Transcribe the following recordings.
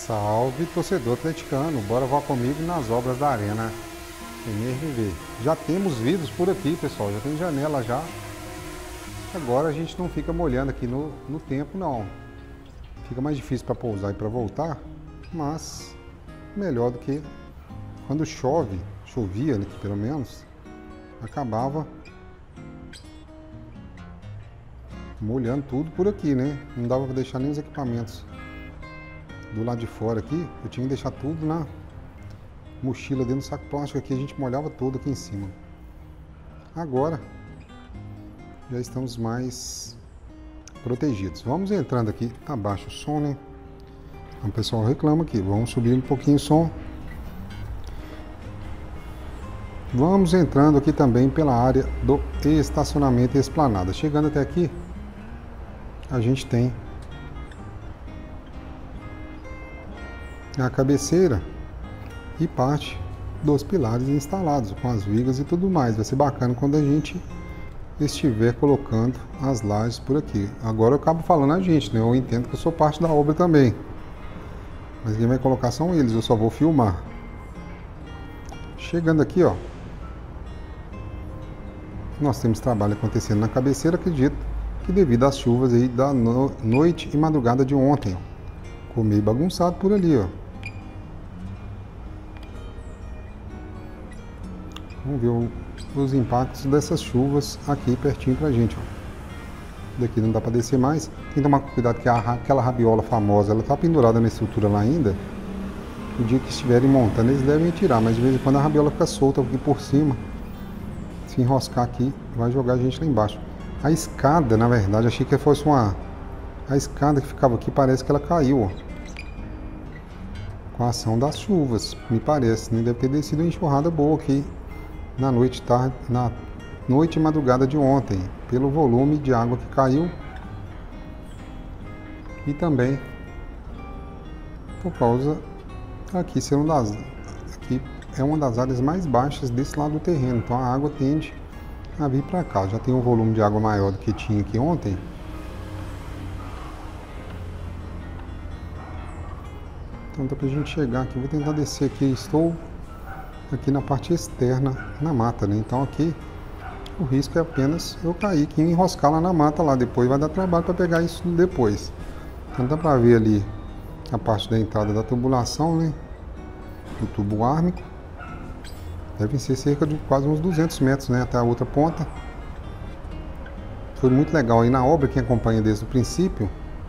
Salve, torcedor atleticano, bora voar comigo nas obras da Arena MRV. Já temos vidros por aqui, pessoal, já tem janela já. Agora a gente não fica molhando aqui no tempo, não. Fica mais difícil para pousar e para voltar, mas melhor do que quando chovia aqui pelo menos, acabava molhando tudo por aqui, né? Não dava para deixar nem os equipamentos do lado de fora aqui, eu tinha que deixar tudo na mochila dentro do saco plástico aqui, a gente molhava tudo aqui em cima. Agora já estamos mais protegidos. Vamos entrando aqui, tá baixo o som, né? O pessoal reclama aqui, vamos subir um pouquinho o som. Vamos entrando aqui também pela área do estacionamento e esplanada. Chegando até aqui, a gente tem a cabeceira e parte dos pilares instalados com as vigas e tudo mais. Vai ser bacana quando a gente estiver colocando as lajes por aqui. Agora eu acabo falando a gente, né? Eu entendo que eu sou parte da obra também, mas quem vai colocar são eles, eu só vou filmar. Chegando aqui, ó, nós temos trabalho acontecendo na cabeceira. Acredito que devido às chuvas aí da noite e madrugada de ontem, ó, ficou meio bagunçado por ali, ó. Vamos ver os impactos dessas chuvas aqui pertinho pra gente, ó. Daqui não dá para descer mais. Tem que tomar cuidado que aquela rabiola famosa, ela tá pendurada na estrutura lá ainda. O dia que estiverem montando, eles devem tirar, mas de vez em quando a rabiola fica solta aqui por cima. Se enroscar aqui, vai jogar a gente lá embaixo. A escada, na verdade, achei que fosse a escada que ficava aqui, parece que ela caiu, ó, com a ação das chuvas, me parece, né? Deve ter descido uma enxurrada boa aqui na noite e madrugada de ontem, pelo volume de água que caiu e também por causa aqui aqui é uma das áreas mais baixas desse lado do terreno, então a água tende a vir para cá. Já tem um volume de água maior do que tinha aqui ontem. Então dá pra gente chegar aqui, vou tentar descer aqui, estou aqui na parte externa, na mata, né? Então aqui o risco é apenas eu cair aqui e enroscar lá na mata lá, depois vai dar trabalho para pegar isso depois. Então dá para ver ali a parte da entrada da tubulação, né? Do tubo ármico. Devem ser cerca de quase uns 200 metros, né? Até a outra ponta. Foi muito legal aí na obra, quem acompanha desde o princípio.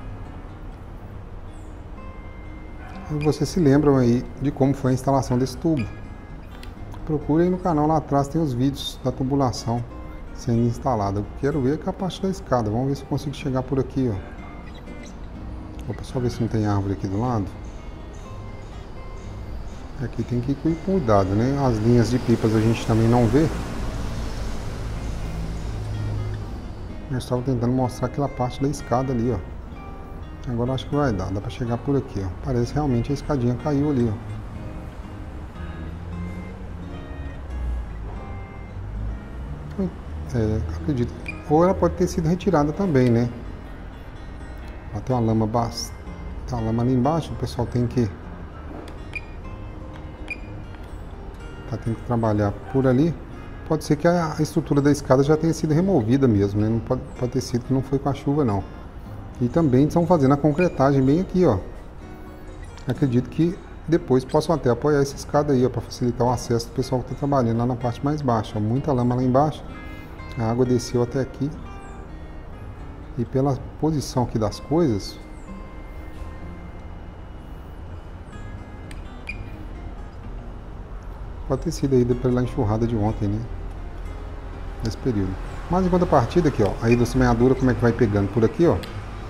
E vocês se lembram aí de como foi a instalação desse tubo. Procurem no canal, lá atrás tem os vídeos da tubulação sendo instalada. Eu quero ver aqui a parte da escada. Vamos ver se eu consigo chegar por aqui, ó. Vou só ver se não tem árvore aqui do lado. Aqui tem que ir com cuidado, né? As linhas de pipas a gente também não vê. Eu estava tentando mostrar aquela parte da escada ali, ó. Agora acho que vai dar. Dá pra chegar por aqui, ó. Parece realmente a escadinha caiu ali, ó. Acredito. Ou ela pode ter sido retirada também, né? Lá tem uma lama tem uma lama ali embaixo, o pessoal tem que tem que trabalhar por ali. Pode ser que a estrutura da escada já tenha sido removida mesmo, né? Não pode ter sido que não foi com a chuva, não. E também estão fazendo a concretagem bem aqui, ó. Acredito que depois possam até apoiar essa escada aí, ó, para facilitar o acesso do pessoal que está trabalhando lá na parte mais baixa, ó. Muita lama lá embaixo. A água desceu até aqui. E pela posição aqui das coisas, pode ter sido aí pela enxurrada de ontem, né? Nesse período. Mas em contrapartida aqui, ó, aí da semeadura, como é que vai pegando por aqui, ó.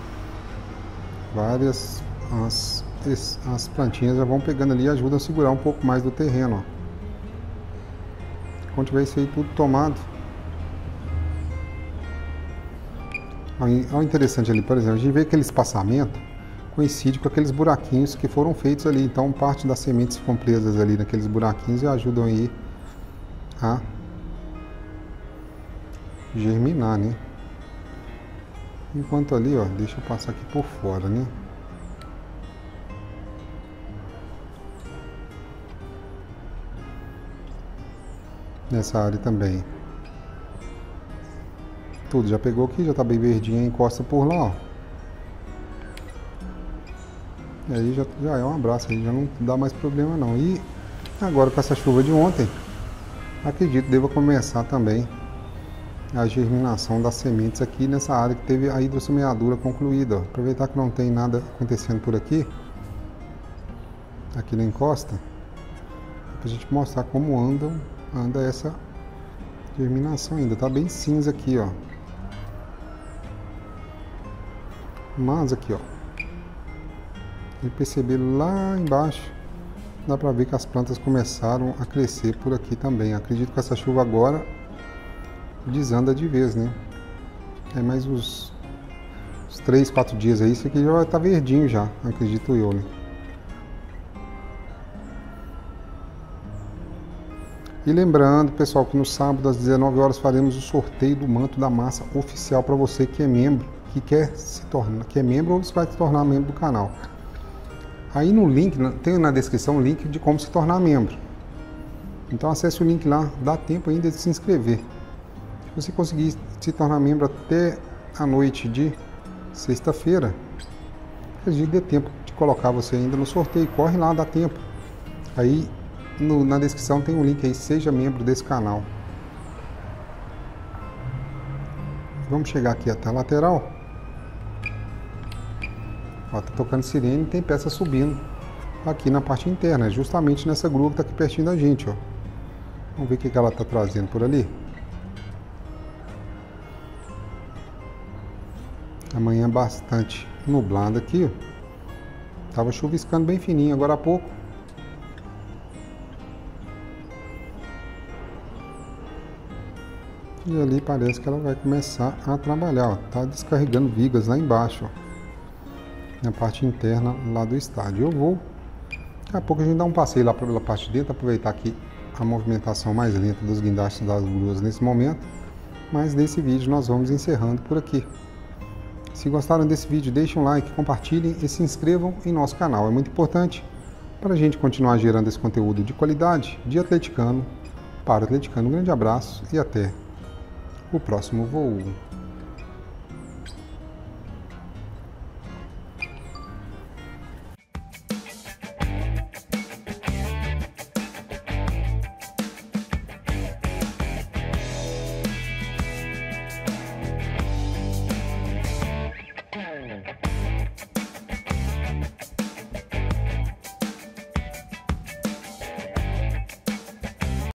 Várias as plantinhas já vão pegando ali e ajudam a segurar um pouco mais do terreno, ó. Quando tiver isso aí tudo tomado. Olha o interessante ali, por exemplo, a gente vê aquele espaçamento coincide com aqueles buraquinhos que foram feitos ali. Então parte das sementes ficam presas ali naqueles buraquinhos e ajudam aí a germinar, né? Enquanto ali, ó, deixa eu passar aqui por fora, né? nessa área também. Tudo já pegou aqui, já tá bem verdinha, encosta por lá, ó. E aí já é um abraço, aí já não dá mais problema não. E agora com essa chuva de ontem, acredito que deva começar também a germinação das sementes aqui nessa área que teve a hidrossemeadura concluída, ó. Aproveitar que não tem nada acontecendo por aqui na encosta, pra gente mostrar como anda essa germinação ainda. Tá bem cinza aqui, ó. Mas aqui, ó, e perceber lá embaixo, dá pra ver que as plantas começaram a crescer por aqui também. Acredito que essa chuva agora desanda de vez, né? É mais uns 3, 4 dias aí, isso aqui já vai estar verdinho já, acredito eu, né? E lembrando, pessoal, que no sábado às 19 horas faremos o sorteio do manto da massa oficial para você que é membro, que é membro ou vai se tornar membro do canal. Aí no link, tem na descrição o link de como se tornar membro. Então acesse o link lá, dá tempo ainda de se inscrever. Se você conseguir se tornar membro até a noite de sexta-feira, acredito que dê tempo de colocar você ainda no sorteio. Corre lá, dá tempo. Aí na descrição tem um link aí, seja membro desse canal. Vamos chegar aqui até a lateral. Ó, tá tocando sirene e tem peça subindo aqui na parte interna, justamente nessa grua que tá aqui pertinho da gente, ó. Vamos ver o que ela tá trazendo por ali. Amanhã bastante nublado aqui, ó. Tava chuviscando bem fininho agora há pouco. E ali parece que ela vai começar a trabalhar, ó. Tá descarregando vigas lá embaixo, ó, na parte interna lá do estádio. Eu vou, daqui a pouco a gente dá um passeio lá pela parte de dentro, aproveitar aqui a movimentação mais lenta dos guindastes das gruas nesse momento. Mas nesse vídeo nós vamos encerrando por aqui. Se gostaram desse vídeo, deixem um like, compartilhem e se inscrevam em nosso canal. É muito importante para a gente continuar gerando esse conteúdo de qualidade, de atleticano para atleticano. Um grande abraço e até o próximo voo.